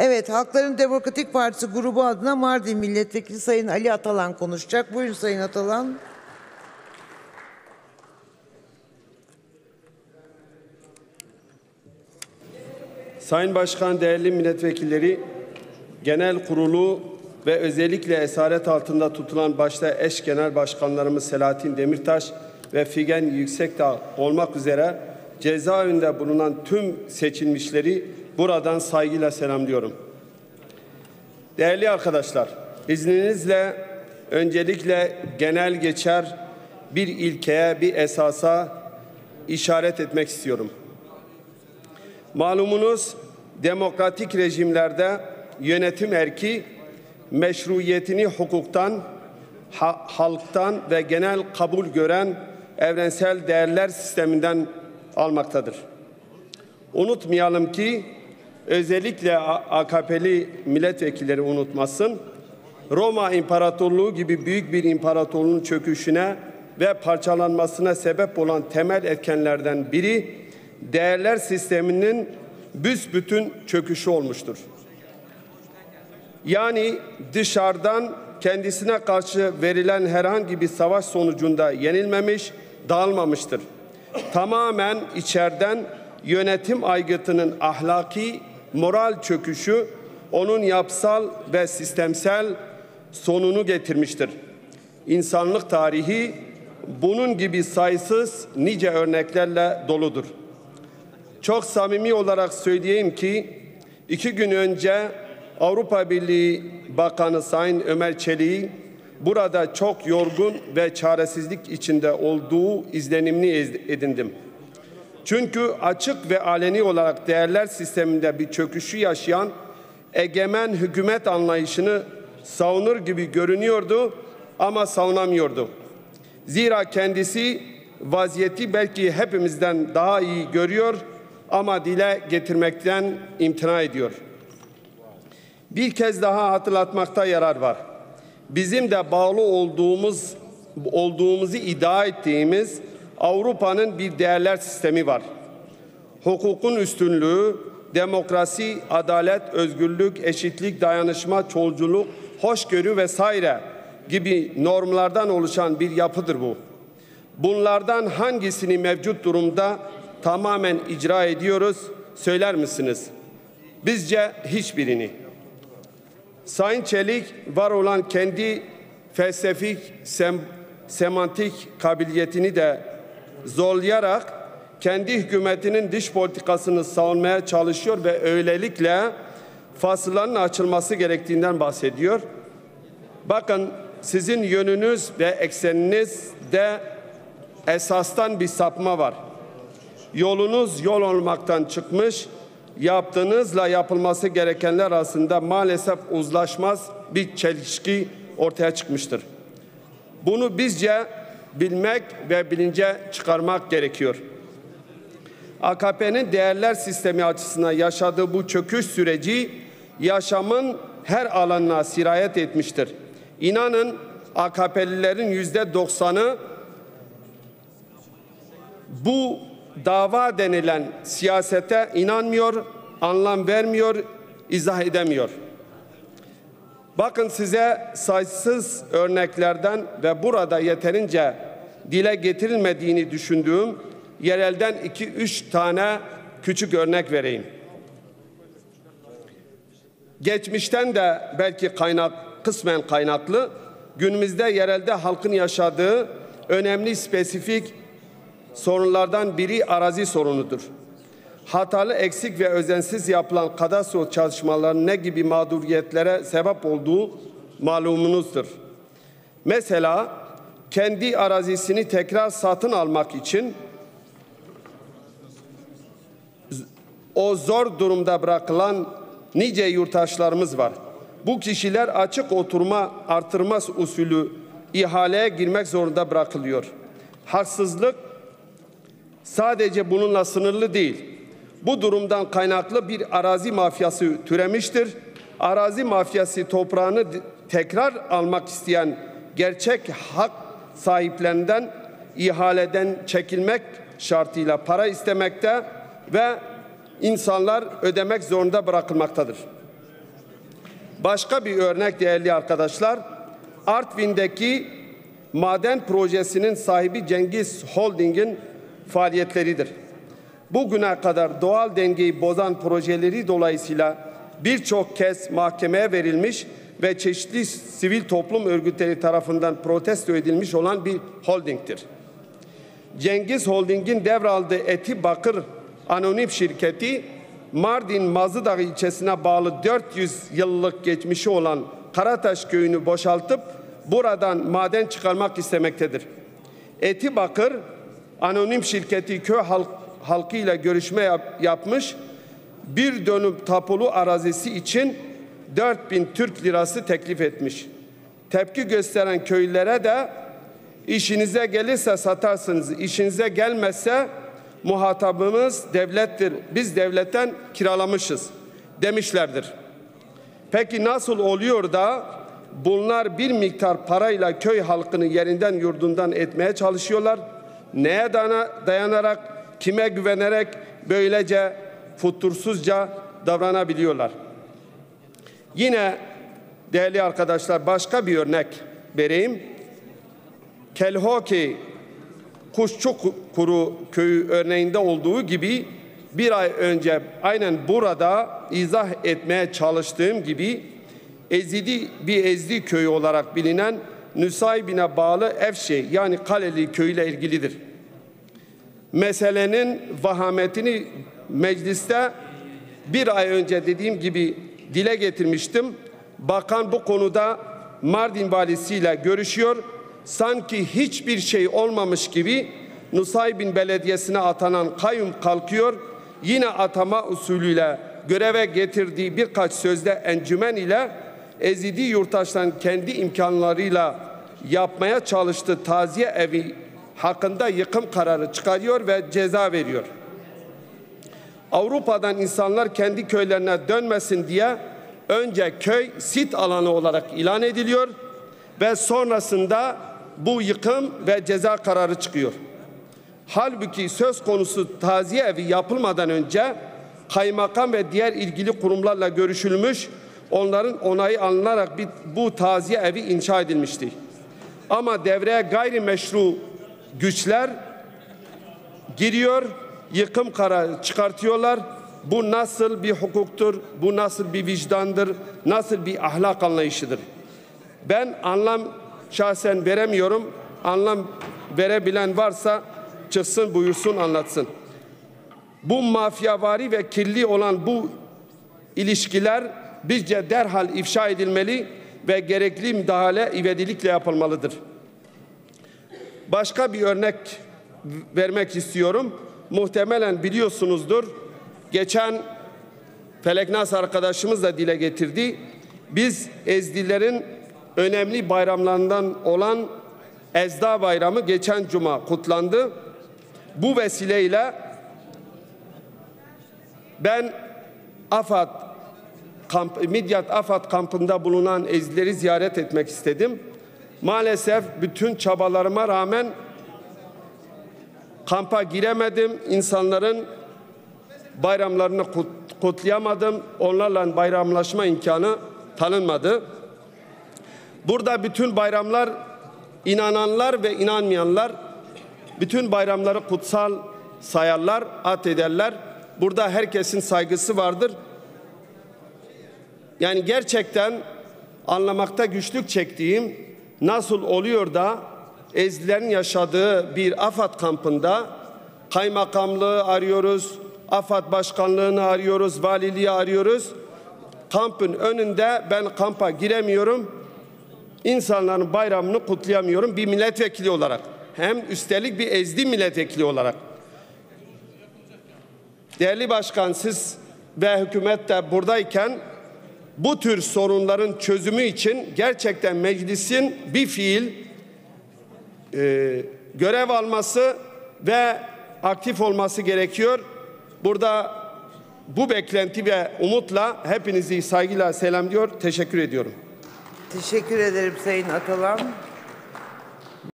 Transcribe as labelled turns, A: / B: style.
A: Evet, Halkların Demokratik Partisi grubu adına Mardin Milletvekili Sayın Ali Atalan konuşacak. Buyurun Sayın Atalan.
B: Sayın Başkan, değerli milletvekilleri, genel kurulu ve özellikle esaret altında tutulan başta eş genel başkanlarımız Selahattin Demirtaş ve Figen Yüksekdağ olmak üzere cezaevinde bulunan tüm seçilmişleri buradan saygıyla selamlıyorum. Değerli arkadaşlar, izninizle öncelikle genel geçer bir ilkeye, bir esasa işaret etmek istiyorum. Malumunuz demokratik rejimlerde yönetim erki meşruiyetini hukuktan, halktan ve genel kabul gören evrensel değerler sisteminden almaktadır. Unutmayalım ki özellikle AKP'li milletvekilleri unutmasın, Roma İmparatorluğu gibi büyük bir imparatorluğun çöküşüne ve parçalanmasına sebep olan temel etkenlerden biri değerler sisteminin büsbütün çöküşü olmuştur. Yani dışarıdan kendisine karşı verilen herhangi bir savaş sonucunda yenilmemiş, dağılmamıştır. Tamamen içeriden yönetim aygıtının ahlaki, moral çöküşü onun yapısal ve sistemsel sonunu getirmiştir. İnsanlık tarihi bunun gibi sayısız nice örneklerle doludur. Çok samimi olarak söyleyeyim ki 2 gün önce Avrupa Birliği Bakanı Sayın Ömer Çelik'i burada çok yorgun ve çaresizlik içinde olduğu izlenimini edindim. Çünkü açık ve aleni olarak değerler sisteminde bir çöküşü yaşayan egemen hükümet anlayışını savunur gibi görünüyordu ama savunamıyordu. Zira kendisi vaziyeti belki hepimizden daha iyi görüyor ama dile getirmekten imtina ediyor. Bir kez daha hatırlatmakta yarar var. Bizim de bağlı olduğumuzu iddia ettiğimiz Avrupa'nın bir değerler sistemi var. Hukukun üstünlüğü, demokrasi, adalet, özgürlük, eşitlik, dayanışma, çoğulculuk, hoşgörü vesaire gibi normlardan oluşan bir yapıdır bu. Bunlardan hangisini mevcut durumda tamamen icra ediyoruz, söyler misiniz? Bizce hiçbirini. Sayın Çelik var olan kendi felsefik, semantik kabiliyetini de zorlayarak kendi hükümetinin dış politikasını savunmaya çalışıyor ve öylelikle fasılların açılması gerektiğinden bahsediyor. Bakın, sizin yönünüz ve ekseninizde esastan bir sapma var. Yolunuz yol olmaktan çıkmış, yaptığınızla yapılması gerekenler arasında maalesef uzlaşmaz bir çelişki ortaya çıkmıştır. Bunu bizce bilmek ve bilince çıkarmak gerekiyor. AKP'nin değerler sistemi açısından yaşadığı bu çöküş süreci yaşamın her alanına sirayet etmiştir. İnanın AKP'lilerin %90'ı bu dava denilen siyasete inanmıyor, anlam vermiyor, izah edemiyor. Bakın, size sayısız örneklerden ve burada yeterince dile getirilmediğini düşündüğüm yerelden 2-3 tane küçük örnek vereyim. Geçmişten de belki kısmen kaynaklı, günümüzde yerelde halkın yaşadığı önemli spesifik sorunlardan biri arazi sorunudur. Hatalı, eksik ve özensiz yapılan kadastro çalışmalarının ne gibi mağduriyetlere sebep olduğu malumunuzdur. Mesela kendi arazisini tekrar satın almak için o zor durumda bırakılan nice yurttaşlarımız var. Bu kişiler açık oturma artırma usulü ihaleye girmek zorunda bırakılıyor. Haksızlık sadece bununla sınırlı değil. Bu durumdan kaynaklı bir arazi mafyası türemiştir. Arazi mafyası toprağını tekrar almak isteyen gerçek hak sahiplerinden ihaleden çekilmek şartıyla para istemekte ve insanlar ödemek zorunda bırakılmaktadır. Başka bir örnek değerli arkadaşlar, Artvin'deki maden projesinin sahibi Cengiz Holding'in faaliyetleridir. Bugüne kadar doğal dengeyi bozan projeleri dolayısıyla birçok kez mahkemeye verilmiş ve çeşitli sivil toplum örgütleri tarafından protesto edilmiş olan bir holdingtir. Cengiz Holding'in devraldığı Eti Bakır anonim şirketi, Mardin Mazıdağ ilçesine bağlı 400 yıllık geçmişi olan Karataş köyünü boşaltıp buradan maden çıkarmak istemektedir. Eti Bakır anonim şirketi köy halkıyla görüşme yapmış, bir dönüm tapulu arazisi için 4000 Türk lirası teklif etmiş. Tepki gösteren köylülere de işinize gelirse satarsınız, işinize gelmezse muhatabımız devlettir, biz devletten kiralamışız demişlerdir. Peki nasıl oluyor da bunlar bir miktar parayla köy halkını yerinden yurdundan etmeye çalışıyorlar? Neye dayanarak, kime güvenerek böylece futursuzca davranabiliyorlar? Yine değerli arkadaşlar başka bir örnek vereyim. Kelhoki Kuşçukuru köyü örneğinde olduğu gibi bir ay önce aynen burada izah etmeye çalıştığım gibi Ezdi köyü olarak bilinen Nusaybin'e bağlı Efşe yani Kaleli köyüyle ilgilidir. Meselenin vahametini mecliste bir ay önce dediğim gibi dile getirmiştim. Bakan bu konuda Mardin valisiyle görüşüyor. Sanki hiçbir şey olmamış gibi Nusaybin Belediyesi'ne atanan kayyum kalkıyor. Yine atama usulüyle göreve getirdiği birkaç sözde encümen ile ezidi yurttaşların kendi imkanlarıyla yapmaya çalıştığı taziye evi hakkında yıkım kararı çıkarıyor ve ceza veriyor. Avrupa'dan insanlar kendi köylerine dönmesin diye önce köy sit alanı olarak ilan ediliyor ve sonrasında bu yıkım ve ceza kararı çıkıyor. Halbuki söz konusu taziye evi yapılmadan önce kaymakam ve diğer ilgili kurumlarla görüşülmüş, onların onayı alınarak bu taziye evi inşa edilmişti. Ama devreye gayrimeşru güçler giriyor, yıkım kararı çıkartıyorlar. Bu nasıl bir hukuktur, bu nasıl bir vicdandır, nasıl bir ahlak anlayışıdır? Ben anlam şahsen veremiyorum. Anlam verebilen varsa çıksın buyursun anlatsın. Bu mafyavari ve kirli olan bu ilişkiler bizce derhal ifşa edilmeli ve gerekli müdahale ivedilikle yapılmalıdır. Başka bir örnek vermek istiyorum. Muhtemelen biliyorsunuzdur. Geçen Feleknas arkadaşımız da dile getirdi. Biz Ezdilerin önemli bayramlarından olan Ezda Bayramı geçen cuma kutlandı. Bu vesileyle ben Midyat Afat kampında bulunan Ezdileri ziyaret etmek istedim. Maalesef bütün çabalarıma rağmen kampa giremedim. İnsanların bayramlarını kutlayamadım. Onlarla bayramlaşma imkanı tanınmadı. Burada bütün bayramlar, inananlar ve inanmayanlar bütün bayramları kutsal sayarlar, ederler. Burada herkesin saygısı vardır. Yani gerçekten anlamakta güçlük çektiğim nasıl oluyor da Ezdilerin yaşadığı bir AFAD kampında kaymakamlığı arıyoruz, AFAD başkanlığını arıyoruz, valiliği arıyoruz. Kampın önünde ben kampa giremiyorum. İnsanların bayramını kutlayamıyorum bir milletvekili olarak. Hem üstelik bir Ezdi milletvekili olarak. Değerli başkan, siz ve hükümet de buradayken bu tür sorunların çözümü için gerçekten meclisin bir fiil görev alması ve aktif olması gerekiyor. Burada bu beklenti ve umutla hepinizi saygıyla selamlıyor. Teşekkür ediyorum.
A: Teşekkür ederim Sayın Atalan.